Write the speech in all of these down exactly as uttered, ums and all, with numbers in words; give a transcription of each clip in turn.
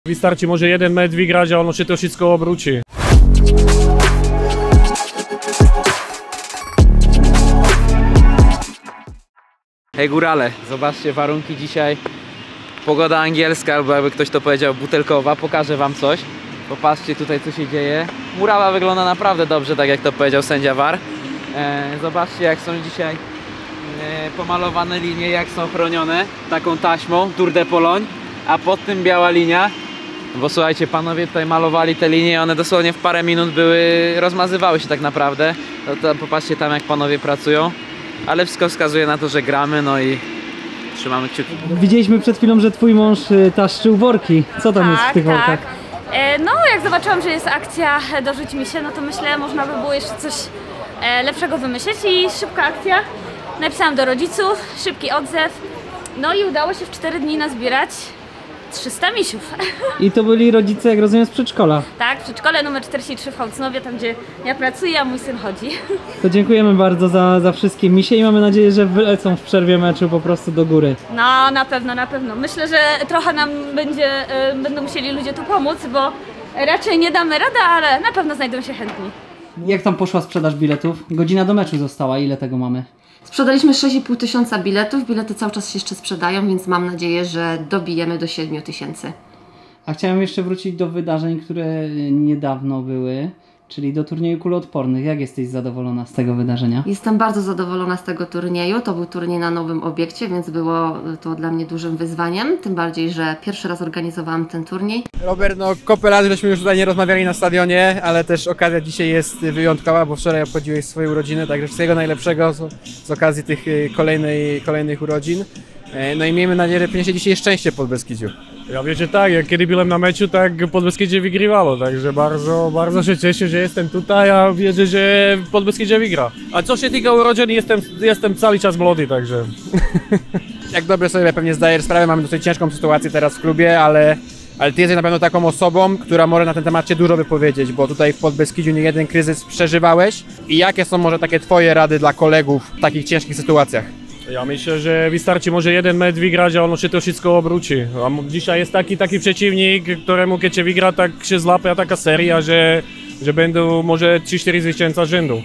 Wystarczy może jeden mecz wygrać, a ono się to wszystko obróci. Hej górale, zobaczcie warunki dzisiaj. Pogoda angielska, albo jakby ktoś to powiedział butelkowa. Pokażę wam coś. Popatrzcie tutaj, co się dzieje. Murawa wygląda naprawdę dobrze, tak jak to powiedział sędzia V A R. E, zobaczcie, jak są dzisiaj e, pomalowane linie, jak są chronione taką taśmą Tour de Pologne, a pod tym biała linia. Bo słuchajcie, panowie tutaj malowali te linie i one dosłownie w parę minut były, rozmazywały się tak naprawdę. No to popatrzcie tam, jak panowie pracują. Ale wszystko wskazuje na to, że gramy, no i trzymamy kciuki. Widzieliśmy przed chwilą, że twój mąż y, taszczył worki. Co tam tak, jest w tych tak. workach? E, no, jak zobaczyłam, że jest akcja Dorzuć mi się, no to myślę, można by było jeszcze coś e, lepszego wymyślić i szybka akcja. Napisałam do rodziców, szybki odzew, no i udało się w cztery dni nazbierać trzysta misiów. I to byli rodzice, jak rozumiem, z przedszkola. Tak, w przedszkole numer czterdzieści trzy w Hołcnowie, tam gdzie ja pracuję, a mój syn chodzi. To dziękujemy bardzo za, za wszystkie misie i mamy nadzieję, że wylecą w przerwie meczu po prostu do góry. No, na pewno, na pewno. Myślę, że trochę nam będzie, y, będą musieli ludzie tu pomóc, bo raczej nie damy rady, ale na pewno znajdą się chętni. Jak tam poszła sprzedaż biletów? Godzina do meczu została, ile tego mamy? Sprzedaliśmy sześć i pół tysiąca biletów, bilety cały czas się jeszcze sprzedają, więc mam nadzieję, że dobijemy do siedmiu tysięcy. A chciałem jeszcze wrócić do wydarzeń, które niedawno były, czyli do turnieju kuloodpornych. Jak jesteś zadowolona z tego wydarzenia? Jestem bardzo zadowolona z tego turnieju. To był turniej na nowym obiekcie, więc było to dla mnie dużym wyzwaniem. Tym bardziej, że pierwszy raz organizowałam ten turniej. Robert, no kopę lat żeśmy już tutaj nie rozmawiali na stadionie, ale też okazja dzisiaj jest wyjątkowa, bo wczoraj obchodziłeś swoje urodziny, także wszystkiego najlepszego z, z okazji tych kolejnej, kolejnych urodzin. No i miejmy nadzieję, że przyniesie dzisiaj szczęście pod Beskidziu. Ja wiecie tak, jak kiedy byłem na meczu, tak Podbeskidzie wygrywało, także bardzo, bardzo się cieszę, że jestem tutaj, a wierzę, że Podbeskidzie wygra. A co się tyka urodzin, jestem, jestem cały czas młody, także... Jak dobrze sobie pewnie zdajesz sprawę, mamy dosyć ciężką sytuację teraz w klubie, ale, ale ty jesteś na pewno taką osobą, która może na ten temat się dużo wypowiedzieć, bo tutaj w Podbeskidziu nie jeden kryzys przeżywałeś. I jakie są może takie twoje rady dla kolegów w takich ciężkich sytuacjach? Ja myślę, że wystarczy może jeden mecz wygrać, a ono się to wszystko obróci. A dzisiaj jest taki taki przeciwnik, któremu kiedy się wygra, tak się złapie taka seria, że, że będą może trzy cztery zwycięstwa z rzędu.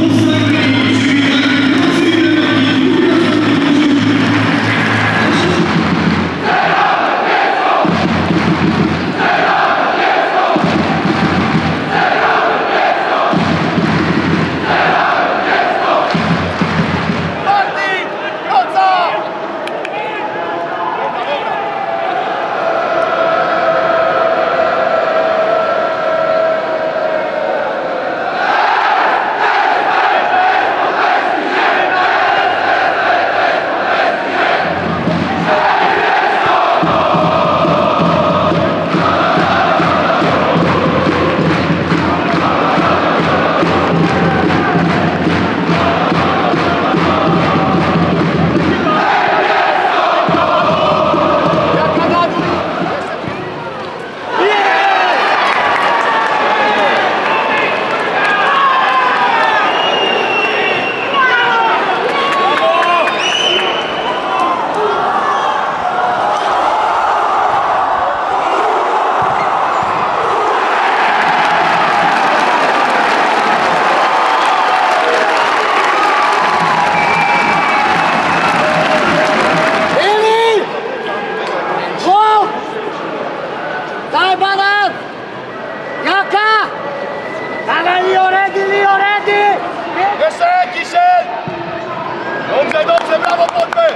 Dobrze, dobrze, brawo, Podbę!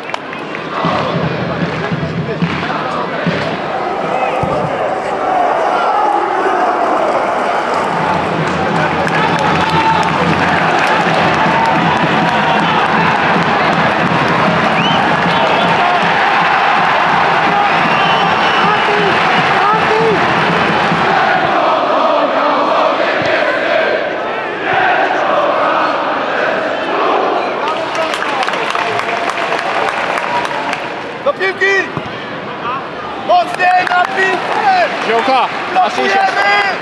Do piłki! Mocniej na piłkę! Ziołka, blokujemy!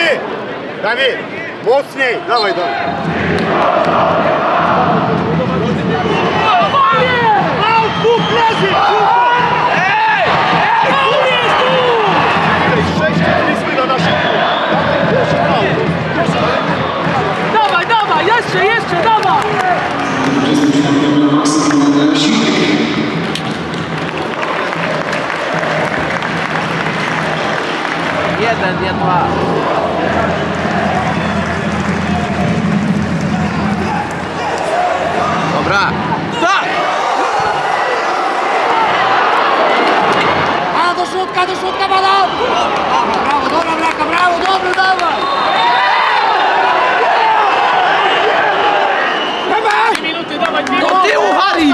Dawid! Dawid! Mocniej! Dawaj, dawaj! Dwóch leży! Ej! Ej! Sześć byliśmy na naszym... Dawaj, dawaj, jeszcze, jeszcze, dawaj! Jeden, nie dwa. Dobra. Tak! A do środka, do środka, badam! Brawo, dobra, braka, brawo, dobry, dawaj! Dawaj! Dwie minuty, dawaj, dwie minuty! Do tyłu, Harry!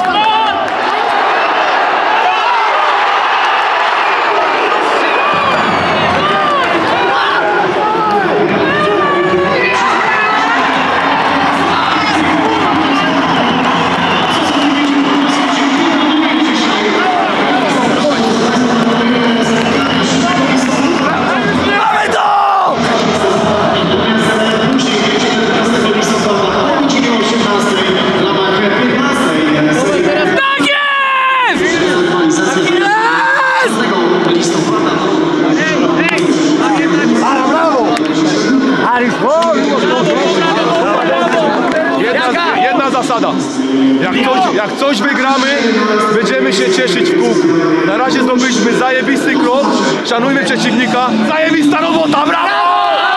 Jedna, jedna zasada. Jak coś, jak coś wygramy, będziemy się cieszyć w kółku. Na razie zdobyliśmy zajebisty krok. Szanujmy przeciwnika. Zajebista robota, brawo!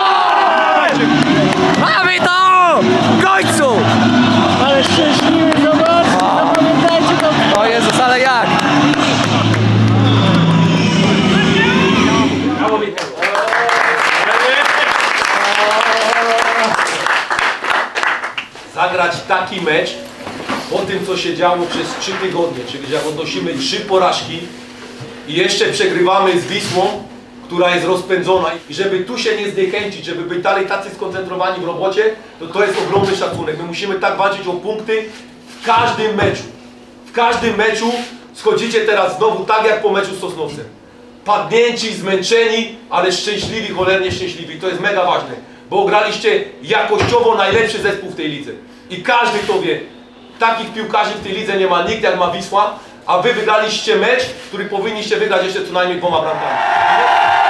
Mamy to! W końcu! Ale szczęśliwy, zobacz! Zapamiętajcie to! O Jezus, ale jak? Zagrać taki mecz po tym, co się działo przez trzy tygodnie, czyli jak odnosimy trzy porażki i jeszcze przegrywamy z Wisłą, która jest rozpędzona i żeby tu się nie zniechęcić, żeby być dalej tacy skoncentrowani w robocie, to to jest ogromny szacunek. My musimy tak walczyć o punkty w każdym meczu. W każdym meczu schodzicie teraz znowu tak jak po meczu z Sosnowcem. Padnięci, zmęczeni, ale szczęśliwi, cholernie szczęśliwi. To jest mega ważne, bo graliście jakościowo najlepszy zespół w tej lidze. I każdy to wie. Takich piłkarzy w tej lidze nie ma nikt jak ma Wisła, a wy wygraliście mecz, który powinniście wygrać jeszcze co najmniej dwoma bramkami.